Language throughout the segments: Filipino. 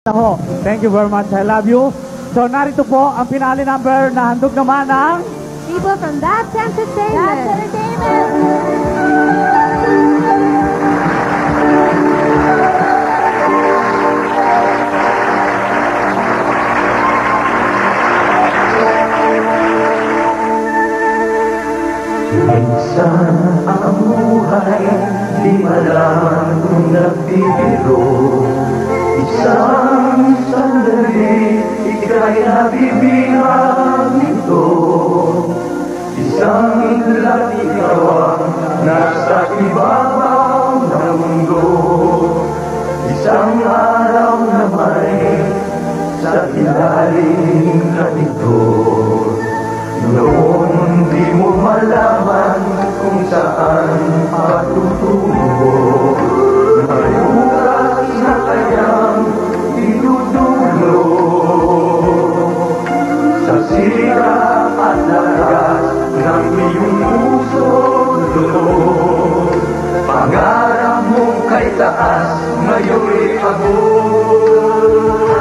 Ho. Thank you very much. I love you. So narito po ang finale number na handog naman ng People from That's Entertainment. That's Entertainment. Minsan ang buhay di malaman kung nagbibiro. Isang sandali ika'y nabibihag nito. Isang latigawan nasa ibabaw ng mundo. Isang araw na may sa ilalim na ito. Noon di mo malaman kung saan patutungo. Bukas na kayang inutulo sa sira at lakas ng iyong puso. Pangarap mong kay taas, ngayon'y pagod.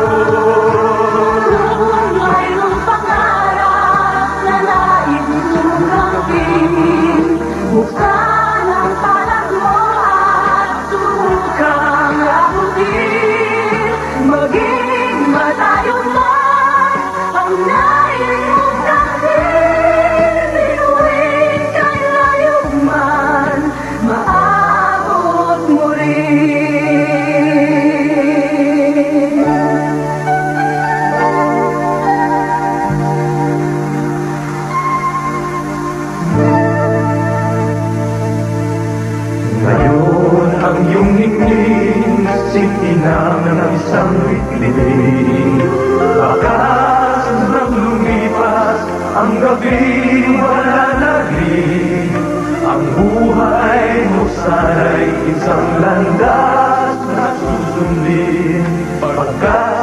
Buksan ang palad mo at subukang abutin. Maging malayo man ang nais mong gawin. Inuwin kay layo man, maabot mo rin. Ngayon ang iyong ningning sintinang ng isang bigling. Bakas nang lumipas ang gabi, wala na rin. Ang buhay mo sana'y isang landas na susundin. Pagkat